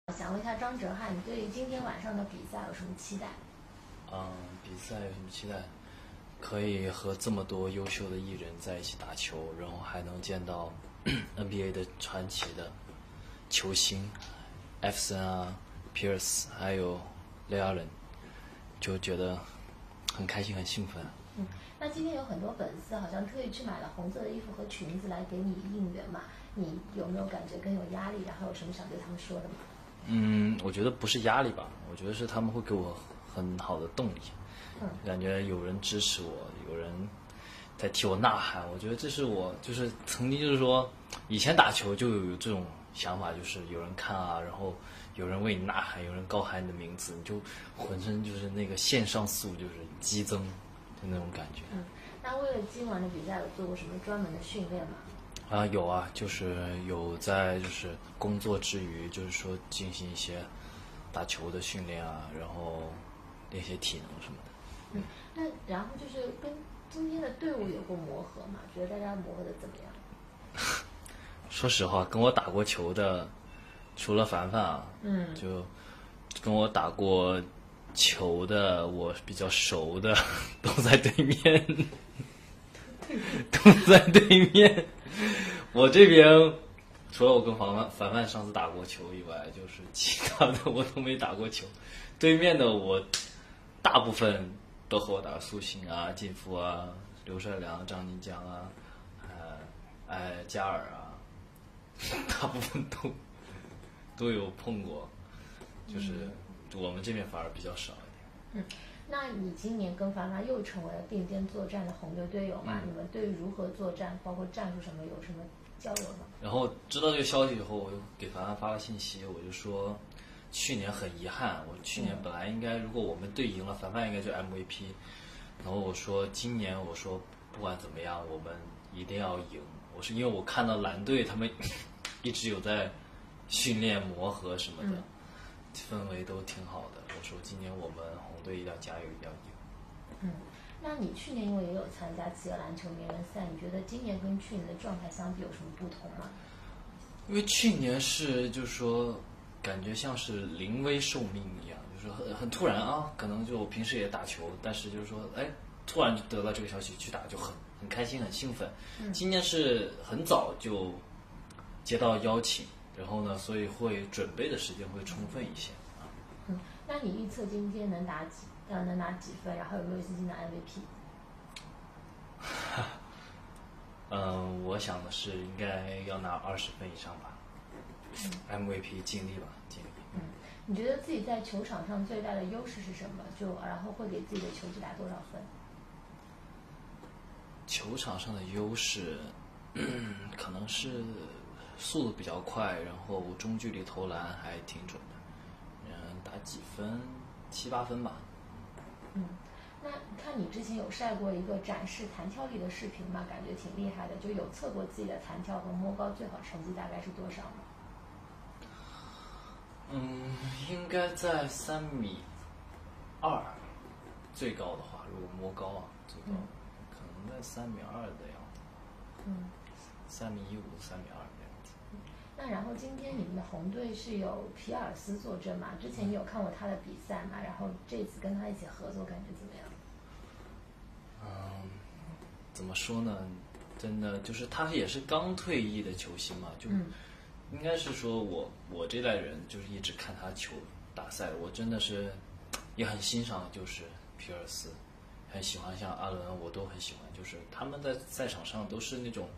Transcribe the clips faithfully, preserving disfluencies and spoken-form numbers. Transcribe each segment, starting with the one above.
想问一下张哲瀚，你对今天晚上的比赛有什么期待？ 嗯，比赛有什么期待？可以和这么多优秀的艺人在一起打球，然后还能见到 N B A 的传奇的球星艾弗森啊、皮尔斯，还有雷阿伦，就觉得很开心、很兴奋。 嗯，那今天有很多粉丝好像特意去买了红色的衣服和裙子来给你应援嘛，你有没有感觉更有压力？然后有什么想对他们说的吗？ 嗯，我觉得不是压力吧，我觉得是他们会给我很好的动力。 嗯， 感觉有人支持我，有人在替我呐喊。我觉得这是我就是曾经就是说，以前打球就有这种想法，就是有人看啊，然后有人为你呐喊，有人高喊你的名字，你就浑身就是那个肾上素就是激增的那种感觉。 嗯，那为了今晚的比赛有做过什么专门的训练吗？ 啊，有啊，就是有在就是工作之余，就是说进行一些打球的训练啊，然后练些体能什么的。 嗯，那然后就是跟今天的队伍有过磨合嘛？觉得大家磨合的怎么样？ 说实话，跟我打过球的，除了凡凡啊， 嗯， 就跟我打过球的，我比较熟的都在对面，都在对面。我这边除了我跟凡凡凡凡上次打过球以外，就是其他的我都没打过球。对面的我大部分都和我打苏醒啊、金夫啊、刘帅良、张宁江啊，呃，哎加尔啊，大部分都都有碰过，就是我们这边反而比较少一点。 嗯，那你今年跟凡凡又成为了并肩作战的红队队友嘛？ 嗯、 你们对于如何作战，包括战术什么，有什么交流吗？ 然后知道这个消息以后，我就给凡凡发了信息，我就说，去年很遗憾，我去年本来应该，如果我们队赢了，凡凡应该就 M V P。然后我说，今年我说不管怎么样，我们一定要赢。我是因为我看到蓝队他们一直有在训练磨合什么的，氛围都挺好的。我说今年我们红队一定要加油，一定要赢。 嗯，那你去年因为也有参加企鹅篮球名人赛，你觉得今年跟去年的状态相比有什么不同吗？ 因为去年是就是说，感觉像是临危受命一样，就是很很突然啊，可能就我平时也打球，但是就是说，哎，突然就得到这个消息去打，就很很开心，很兴奋。 嗯、 今年是很早就接到邀请，然后呢，所以会准备的时间会充分一些啊。 嗯，那你预测今天能打几呃能拿几分，然后有没有信心拿 M V P？ 嗯，我想的是应该要拿二十分以上吧。嗯、M V P 尽力吧，尽力。 嗯，你觉得自己在球场上最大的优势是什么？就然后会给自己的球技打多少分？ 球场上的优势，嗯，可能是速度比较快，然后中距离投篮还挺准的。嗯，打几分？七八分吧。 嗯。那看你之前有晒过一个展示弹跳力的视频嘛，感觉挺厉害的，就有测过自己的弹跳和摸高最好成绩大概是多少吗？ 嗯，应该在三米二，最高的话，如果摸高啊，最高、嗯、可能在三米二的样子。 嗯， 三米一五、三米二的样子。 嗯，那然后今天你们的红队是有皮尔斯坐镇嘛？之前你有看过他的比赛嘛？然后这次跟他一起合作，感觉怎么样？ 嗯，怎么说呢？真的就是他也是刚退役的球星嘛，就应该是说我我这代人就是一直看他球打赛，我真的是也很欣赏，就是皮尔斯，很喜欢像阿伦，我都很喜欢，就是他们在赛场上都是那种，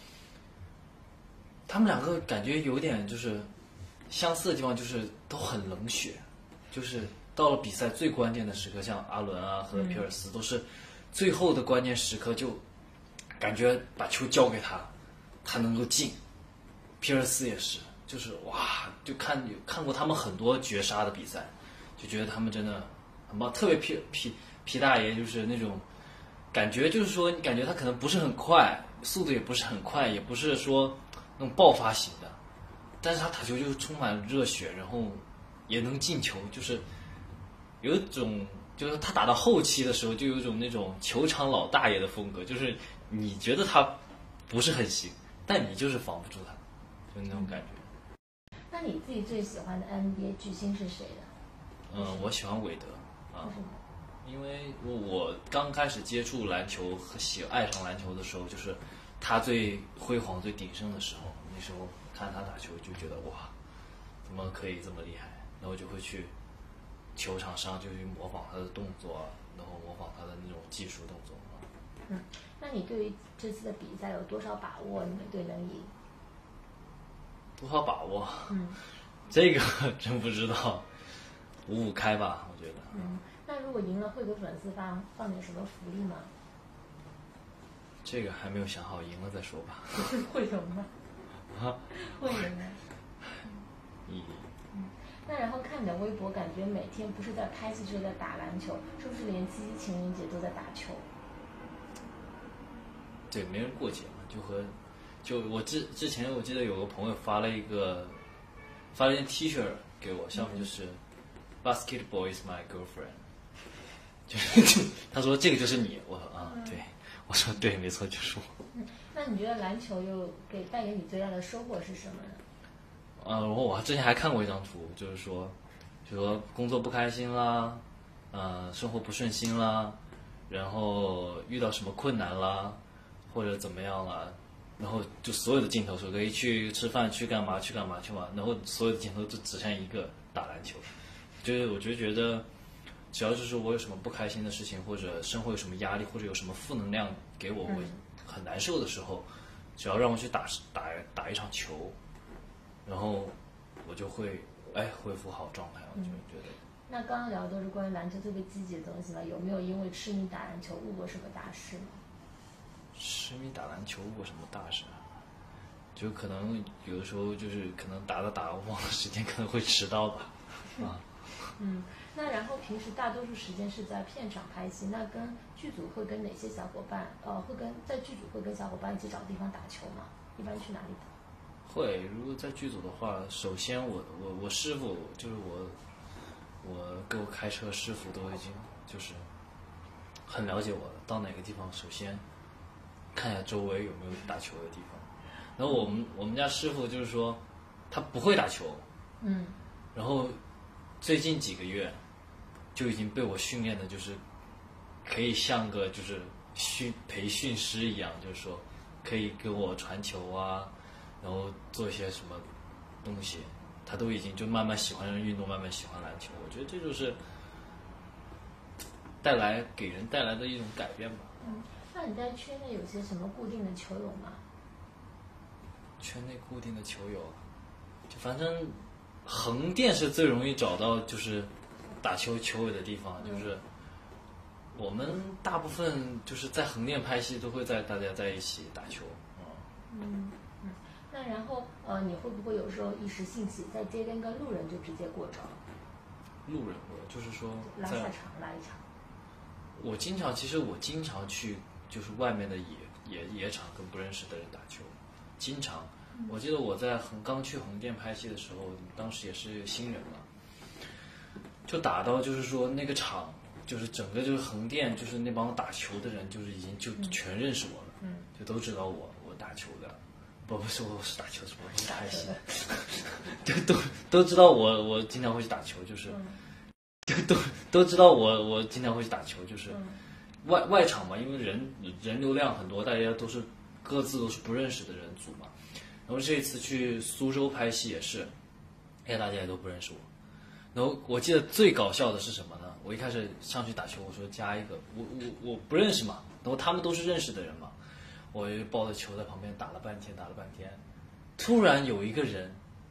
他们两个感觉有点就是相似的地方，就是都很冷血，就是到了比赛最关键的时刻，像阿伦啊和皮尔斯都是。最后的关键时刻，就感觉把球交给他，他能够进。皮尔斯也是，就是哇，就看看过他们很多绝杀的比赛，就觉得他们真的很棒。特别皮皮皮大爷就是那种感觉，就是说你感觉他可能不是很快，速度也不是很快，也不是说那种爆发型的，但是他打球就是充满热血，然后也能进球，就是有一种。就是他打到后期的时候，就有一种那种球场老大爷的风格，就是你觉得他不是很行，但你就是防不住他，就那种感觉。 那你自己最喜欢的 N B A 巨星是谁的？ 嗯，我喜欢韦德啊为，什么？ 因为我我刚开始接触篮球和喜爱上篮球的时候，就是他最辉煌、最鼎盛的时候。那时候看他打球就觉得哇，怎么可以这么厉害？然后就会去球场上就去模仿他的动作，然后模仿他的那种技术动作。 嗯，那你对于这次的比赛有多少把握？你们队能赢？ 多少把握？ 嗯， 这个真不知道，五五开吧，我觉得。 嗯，那如果赢了，会给粉丝发放点什么福利吗？ 这个还没有想好，赢了再说吧。 会有吗？ 啊， 会有吗？ 嗯， 那然后看你的微博，感觉每天不是在拍戏就是在打篮球，是不是连七夕情人节都在打球？ 对，没人过节嘛，就和就我之之前我记得有个朋友发了一个发了一件 T 恤给我，上面就是、嗯、Basketball is my girlfriend， 就是他说这个就是你，我说啊、嗯、对，我说对，没错，就是我。 嗯，那你觉得篮球又给带给你最大的收获是什么呢？ 呃，然后我之前还看过一张图，就是说，就说工作不开心啦，呃，生活不顺心啦，然后遇到什么困难啦，或者怎么样啦，然后就所有的镜头说可以去吃饭，去干嘛，去干嘛，去嘛，然后所有的镜头都指向一个打篮球。就是我就觉得，只要就是我有什么不开心的事情，或者生活有什么压力，或者有什么负能量给我，我很难受的时候，只要让我去打打打一场球。然后我就会哎恢复好状态，我就觉得。 嗯、那刚刚聊的都是关于篮球特别积极的东西嘛？有没有因为痴迷打篮球误过什么大事呢？ 痴迷打篮球误过什么大事？就可能有的时候就是可能打着打着忘了时间，可能会迟到吧。啊。 嗯，那然后平时大多数时间是在片场拍戏，那跟剧组会跟哪些小伙伴？呃，会跟在剧组会跟小伙伴一起找地方打球吗？一般去哪里打？ 会，如果在剧组的话，首先我我我师傅就是我，我给我开车师傅都已经就是很了解我了，到哪个地方首先看一下周围有没有打球的地方。然后我们我们家师傅就是说他不会打球， 嗯， 然后最近几个月就已经被我训练的，就是可以像个就是训培训师一样，就是说可以给我传球啊。然后做一些什么东西，他都已经就慢慢喜欢运动，慢慢喜欢篮球。我觉得这就是带来给人带来的一种改变吧。 嗯，那你在圈内有些什么固定的球友吗？ 圈内固定的球友，就反正横店是最容易找到就是打球球友的地方，就是我们大部分就是在横店拍戏都会在大家在一起打球。 嗯。那然后，呃，你会不会有时候一时兴起，在街边跟路人就直接过招？ 路人过，就是说拉下场拉一场。 我经常，其实我经常去，就是外面的野野野场跟不认识的人打球，经常。嗯、我记得我在横刚去横店拍戏的时候，当时也是新人嘛，就打到就是说那个场，就是整个就是横店，就是那帮打球的人，就是已经就全认识我了， 嗯， 就都知道我我打球的。不不是我是打球，是我是打戏，就都都知道我我经常会去打球，就是，就都都知道我我经常会去打球，就是外外场嘛，因为人人流量很多，大家都是各自都是不认识的人组嘛。然后这一次去苏州拍戏也是，哎，大家也都不认识我。然后我记得最搞笑的是什么呢？我一开始上去打球，我说加一个，我我我不认识嘛，然后他们都是认识的人嘛。我就抱着球在旁边打了半天，打了半天，突然有一个人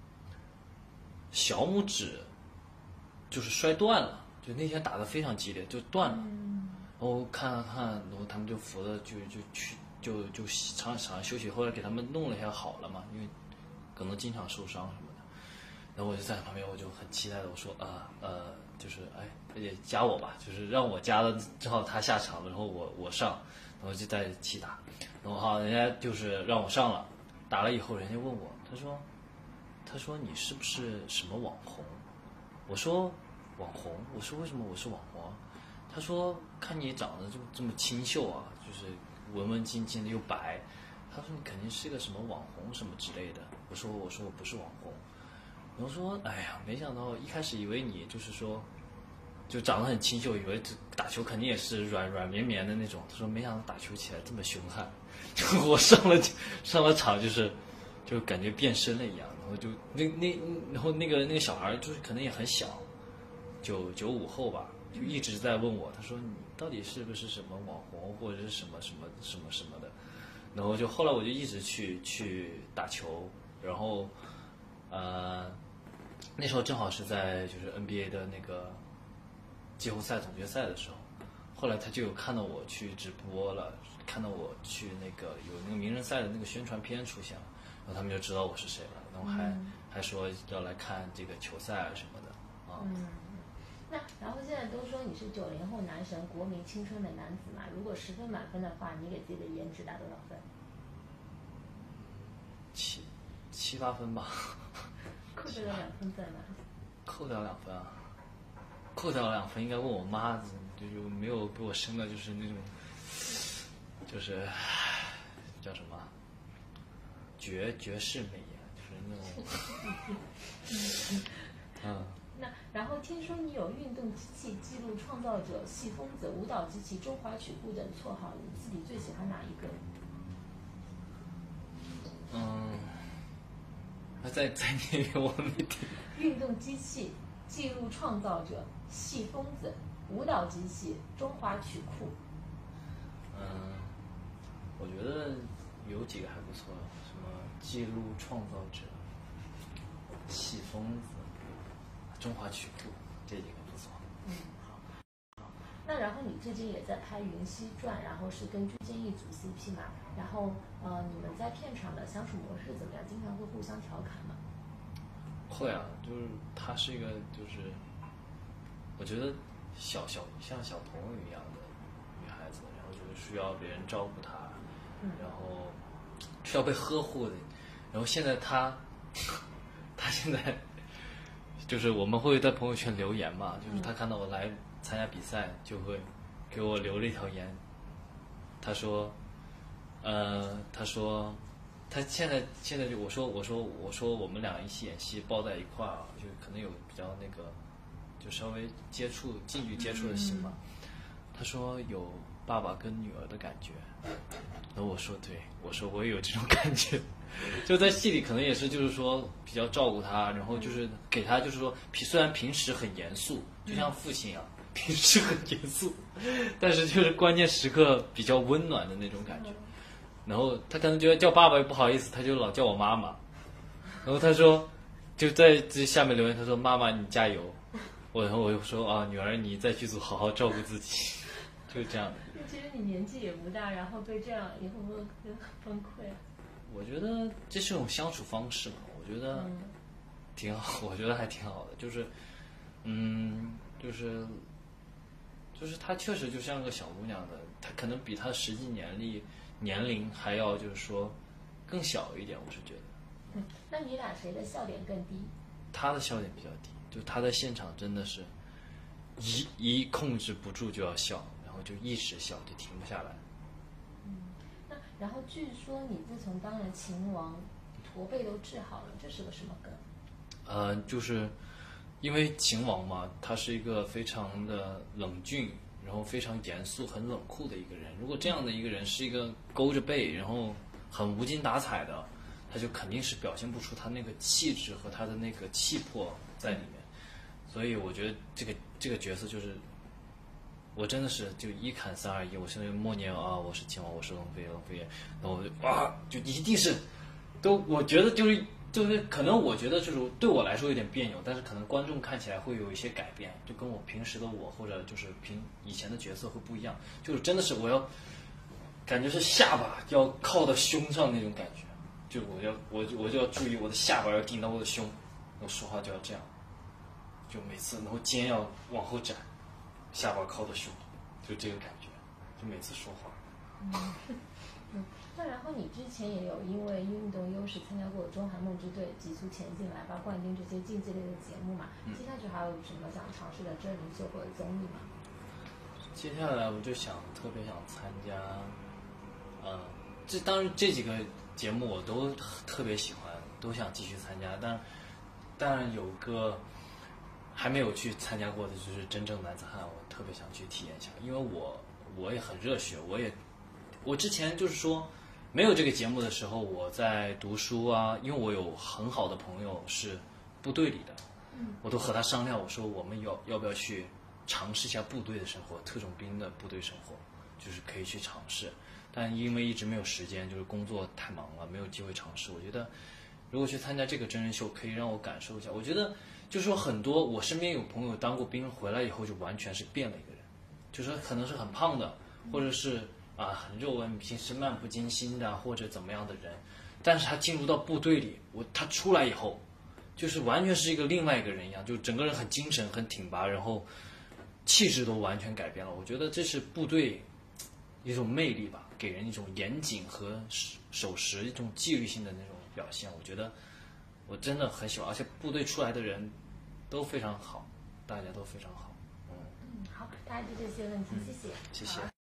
小拇指就是摔断了，就那天打得非常激烈，就断了。然后看了看，然后他们就扶着就就去就就场场休息，后来给他们弄了一下好了嘛，因为可能经常受伤什么的。然后我就在旁边，我就很期待的我说啊呃，就是哎也加我吧，就是让我加了，正好他下场了，然后我我上，然后就在一起打。然后好，人家就是让我上了，打了以后，人家问我，他说，他说你是不是什么网红？我说网红，我说为什么我是网红？他说看你长得就这么清秀啊，就是文文静静的又白，他说你肯定是个什么网红什么之类的。我说我说我不是网红， 然后说，哎呀，没想到一开始以为你就是说，就长得很清秀，以为打球肯定也是软软绵绵的那种。他说没想到打球起来这么凶悍，就我上了上了场就是就感觉变身了一样。然后就那那然后那个那个小孩就是可能也很小，九九五后吧，就一直在问我，他说你到底是不是什么网红或者是什么什么什么什么的。然后就后来我就一直去去打球，然后呃那时候正好是在就是 N B A 的那个季后赛总决赛的时候，后来他就有看到我去直播了，看到我去那个有那个名人赛的那个宣传片出现了，然后他们就知道我是谁了，然后还、嗯、还说要来看这个球赛啊什么的啊。 嗯，那然后现在都说你是九零后男神，国民青春的男子嘛，如果十分满分的话，你给自己的颜值打多少分？ 七七八分吧。 扣掉两分在哪？ 扣掉两分啊！扣掉两分应该问我妈，就就没有给我生的就是那种，就是叫什么绝绝世美颜，就是那种，嗯。 那然后听说你有运动机器记录创造者、细疯子、舞蹈机器、中华曲库等绰号，你自己最喜欢哪一个？ 嗯，那再再念一遍，我没听。 运动机器记录创造者、细疯子、舞蹈机器、中华曲库。 嗯，我觉得有几个还不错，什么记录创造者、细疯子、中华曲库，这几个不错。 嗯，好。那然后你最近也在拍《云溪传》，然后是跟具建义组 C P 嘛？然后呃，你们在片场的相处模式怎么样？经常会互相调侃吗？ 会啊，就是她是一个就是我觉得小小像小朋友一样的女孩子，然后就是需要别人照顾她，然后需要被呵护的。然后现在她她现在就是我们会在朋友圈留言嘛，就是她看到我来参加比赛就会给我留了一条言，她说呃她说他现在现在就我说我说我说我们俩一起演戏抱在一块儿，就可能有比较那个，就稍微接触近距接触的戏嘛。嗯、他说有爸爸跟女儿的感觉，然后我说对，我说我也有这种感觉，就在戏里可能也是就是说比较照顾他，然后就是给他就是说虽然平时很严肃，就像父亲一样，平时很严肃，但是就是关键时刻比较温暖的那种感觉。然后他可能觉得叫爸爸又不好意思，他就老叫我妈妈。然后他说，就在这下面留言，他说：“妈妈你加油。”我然后我就说啊，女儿你在剧组好好照顾自己，就是这样的。 其实你年纪也不大，然后被这样以后会很崩溃。 我觉得这是种相处方式嘛，我觉得挺好，我觉得还挺好的，就是嗯，就是就是她确实就像个小姑娘的，她可能比她实际年龄。年龄还要就是说更小一点，我是觉得。 嗯，那你俩谁的笑点更低？ 他的笑点比较低，就他在现场真的是一一控制不住就要笑，然后就一直笑就停不下来。 嗯，那然后据说你自从当了秦王，驼背都治好了，这是个什么梗？ 呃，就是因为秦王嘛，他是一个非常的冷峻。然后非常严肃、很冷酷的一个人。如果这样的一个人是一个勾着背，然后很无精打采的，他就肯定是表现不出他那个气质和他的那个气魄在里面。所以我觉得这个这个角色就是，我真的是就一砍三二一，我现在默念啊，我是秦王，我是龙飞，龙飞，然后我就啊，就一定是，都我觉得就是。就是可能我觉得就是对我来说有点别扭，但是可能观众看起来会有一些改变，就跟我平时的我或者就是平以前的角色会不一样，就是真的是我要感觉是下巴要靠到胸上那种感觉，就我要我就我就要注意我的下巴要顶到我的胸，我说话就要这样，就每次然后肩要往后展，下巴靠到胸，就这个感觉，就每次说话。 嗯嗯，那然后你之前也有因为运动优势参加过中韩梦之队、极速前进、来吧冠军这些竞技类的节目嘛？嗯、接下去还有什么想尝试的真人秀或者综艺吗？ 接下来我就想特别想参加，呃，这当然这几个节目我都特别喜欢，都想继续参加，但当然有个还没有去参加过的，就是真正男子汉，我特别想去体验一下，因为我我也很热血，我也我之前就是说没有这个节目的时候，我在读书啊，因为我有很好的朋友是部队里的，我都和他商量，我说我们要要不要去尝试一下部队的生活，特种兵的部队生活，就是可以去尝试。但因为一直没有时间，就是工作太忙了，没有机会尝试。我觉得如果去参加这个真人秀，可以让我感受一下。我觉得就是说很多我身边有朋友当过兵回来以后，就完全是变了一个人，就是说可能是很胖的，或者是啊很肉纹，平时漫不经心的，或者怎么样的人，但是他进入到部队里，我他出来以后，就是完全是一个另外一个人一样，就整个人很精神、很挺拔，然后气质都完全改变了。我觉得这是部队一种魅力吧，给人一种严谨和守时、一种纪律性的那种表现。我觉得我真的很喜欢，而且部队出来的人都非常好，大家都非常好。 嗯，好，大家就这些问题，谢谢。 谢谢。